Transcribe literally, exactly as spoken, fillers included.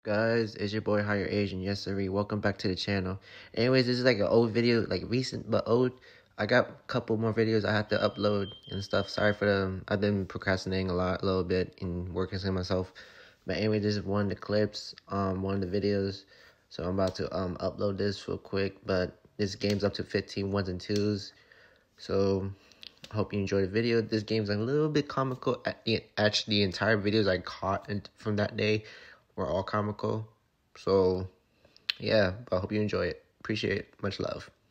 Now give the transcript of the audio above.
Guys, it's your boy Higher Asian. Yes, sir. Welcome back to the channel. Anyways, this is like an old video, like recent but old. I got a couple more videos I have to upload and stuff. Sorry for them. I've been procrastinating a lot, a little bit, and working on myself. But anyway, this is one of the clips, um, one of the videos. So I'm about to um upload this real quick. But this game's up to fifteen ones and twos. So I hope you enjoy the video. This game's a little bit comical. Actually, the entire videos I caught from that day were all comical. So, yeah, I hope you enjoy it. Appreciate it. Much love.